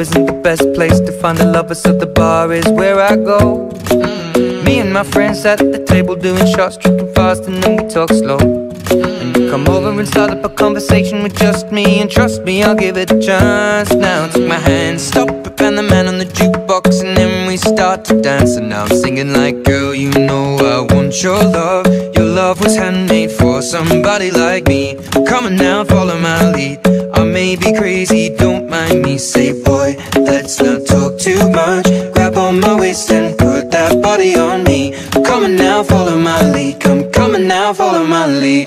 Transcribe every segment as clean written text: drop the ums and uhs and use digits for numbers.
isn't the best place to find a lover, so the bar is where I go. Me and my friends at the table doing shots, tripping fast, and then we talk slow. And you come over and start up a conversation with just me, and trust me, I'll give it a chance. Now take my hand, stop it, and the man on the jukebox, and then we start to dance. And now I'm singing like, girl, you know I want your love. Your love was handmade for somebody like me. Come on now, follow my lead. I may be crazy, don't mind me. Say, boy, let's not talk too much. Grab on my waist and put that body on me. Come on now, follow my lead. Come on now, follow my lead.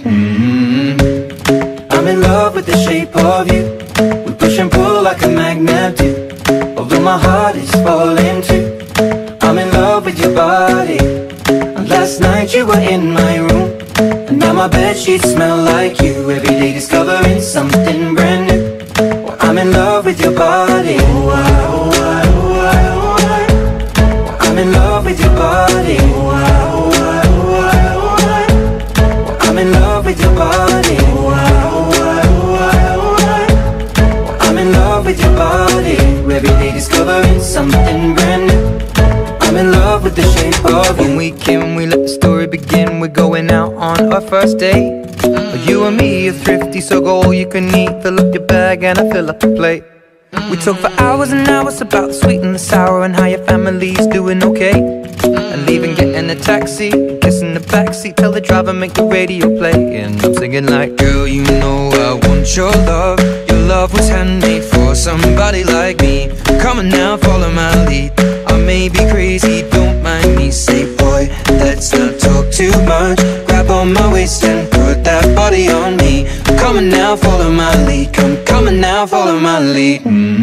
I'm in love with the shape of you. We push and pull like a magnet do. Although my heart is falling too, I'm in love with your body. And last night you were in my room, and now my bedsheets smell like you. Every day discovering something brand new. Well, I'm in love with your body. Oh, I, oh, I, oh, I, oh, I. Well, I'm in love with your body. Oh, I, oh, I, oh, I, oh, I. Well, I'm in love with your body. Oh, I, oh, I, oh, I, oh, I. Well, I'm in love with your body. Every day discovering something brand new. I'm in love with the shape of you. When we came, we let the story begin. We're going out on our first date. You and me are thrifty, so go all you can eat. Fill up your bag and I fill up the plate. We talk for hours and hours about the sweet and the sour, and how your family's doing okay. And leaving, getting a taxi, kissing the backseat, tell the driver make the radio play. And I'm singing like, girl, you know I want your love. Your love was handmade for somebody like me. Come on now, follow my lead. I may be crazy, don't mind me. Say, boy, let's not talk too much. Grab on my waist and put that body on me. Come on now, follow my lead. Come on now, follow my lead.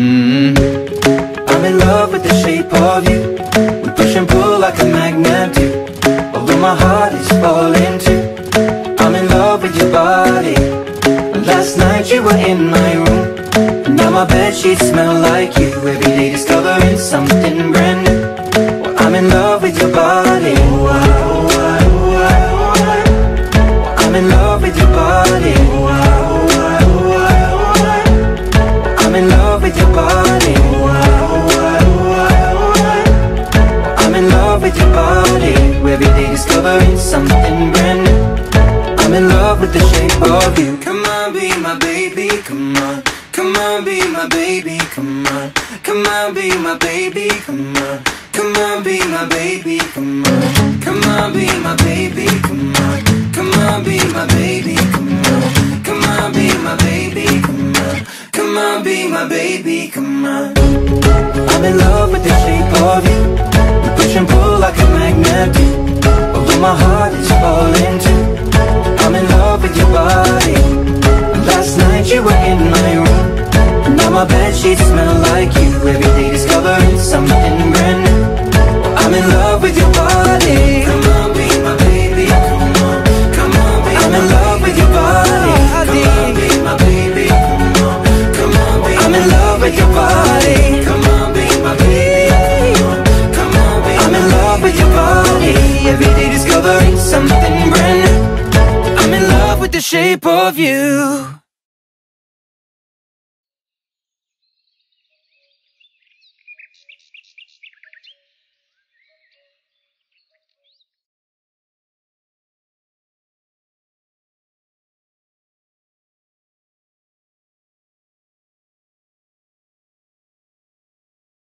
I'm in love with the shape of you. We push and pull like a magnet do. Although my heart is falling too, I'm in love with your body. Last night you were in my room, and now my bedsheets smell like you. Every day discovering something brand new. Well, I'm in love with your body. Oh, I, oh, I, oh, I, oh, I. I'm in love with your body. Oh, I, oh, I, oh, I, oh, I. I'm in love with your body. Oh, I, oh, I, oh, I, oh, I. I'm in love with your body. Every day discovering something brand new. I'm in love with the shape of you. Come on, be my baby, come on. Come on, be my baby, come on. Come on, be my baby, come on. Come on, be my baby, come on. Come on, be my baby, come on. Come on, be my baby, come on. Come on, be my baby, come on. Come on, be my baby, come on. I'm in love with the shape of you. We push and pull like a magnet do. Although my heart is falling too, I'm in love with your body. Last night you were in my room, now my bedsheets smell like you. Every day discovering something brand new. I'm in love with your body. Come on, be my baby, come on. Come on, be I'm in love with your body. Come on, be my baby, come on. Come on, be I'm in love with your body. Come on, be my baby, come on. Come on, be I'm in love with your body. Every day discovering something brand new. I'm in love with the shape of you.